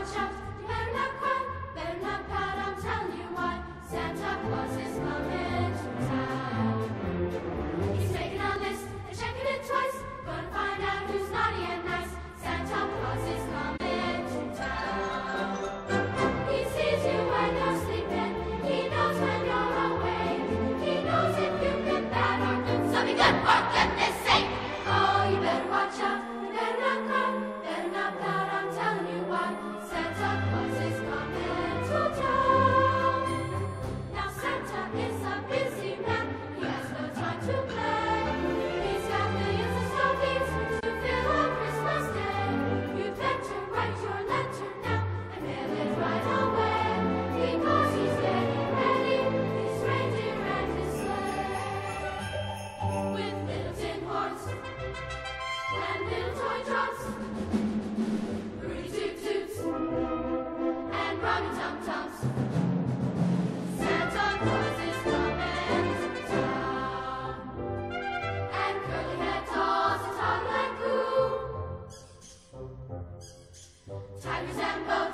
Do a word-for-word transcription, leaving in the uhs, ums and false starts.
watch out. You better not cry, better not pout. I'm telling you why. Santa Claus is coming to town. He's making a list and checking it twice. Gonna find out who's naughty and nice. Santa Claus is coming to town. He sees you when you're sleeping. He knows when you're awake. He knows if you've been bad or good. So be good for goodness sake. Oh, you better watch out. You better not cry. Better not pout. I'm telling you why. Santa Claus is coming to town. Now Santa is a busy man. He has no time to play. He's got millions of stockings to fill on Christmas Day. You'd better write your letter now and mail it right away. Because he's getting ready, his reindeer and his sleigh. With little tin horns and little toy drums, Rudy toot toots and rockin' tum tums. Santa Claus is coming to town. And curly head dolls that talk like goo. Tigers and boas